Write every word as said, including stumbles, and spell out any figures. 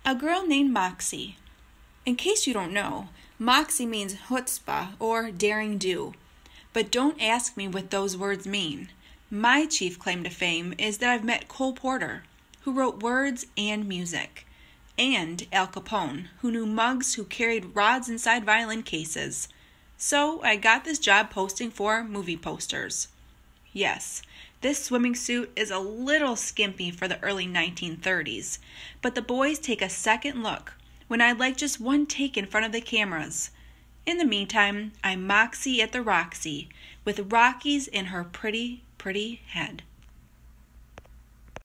A girl named Moxie. In case you don't know, Moxie means chutzpah or daring do. But don't ask me what those words mean. My chief claim to fame is that I've met Cole Porter, who wrote words and music, and Al Capone, who knew mugs who carried rods inside violin cases. So I got this job posting for movie posters. Yes, this swimming suit is a little skimpy for the early nineteen thirties, but the boys take a second look when I'd like just one take in front of the cameras. In the meantime, I'm Moxie at the Roxy, with Rockies in her pretty, pretty head.